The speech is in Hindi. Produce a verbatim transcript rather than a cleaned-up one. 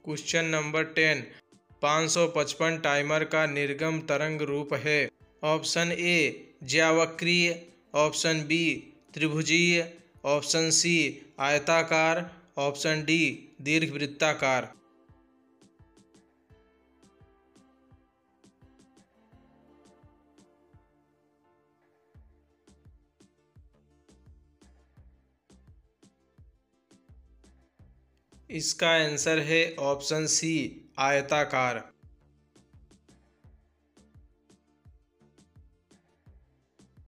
क्वेश्चन नंबर टेन, पाँच सौ पचपन टाइमर का निर्गम तरंग रूप है। ऑप्शन ए ज्यावक्रीय, ऑप्शन बी त्रिभुजीय, ऑप्शन सी आयताकार, ऑप्शन डी दीर्घवृत्ताकार। इसका आंसर है ऑप्शन सी आयताकार।